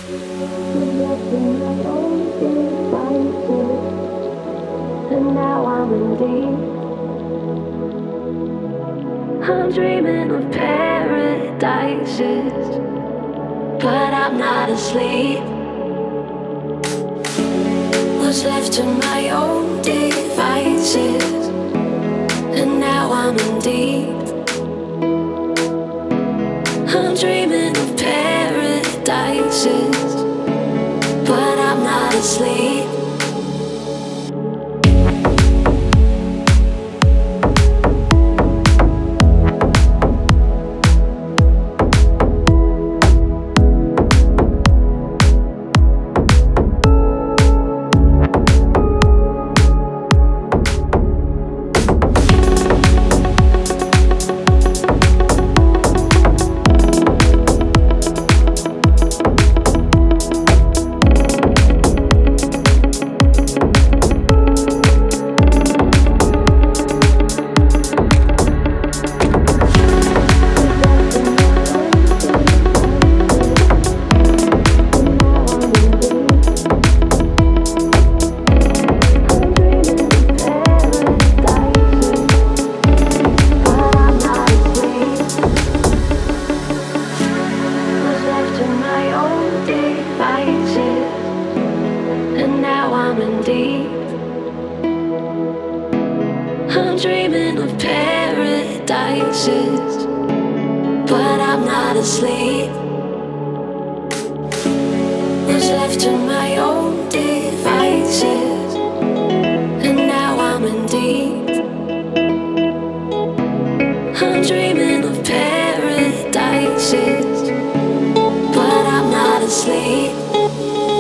Rejecting my own devices, and now I'm in deep. I'm dreaming of paradises, but I'm not asleep. Was left to my own devices, and now I'm in deep. I'm dreaming of paradises, but I'm not asleep. I'm dreaming of paradises, but I'm not asleep. Was left to my own devices, and now I'm in deep. I'm dreaming of paradises, but I'm not asleep.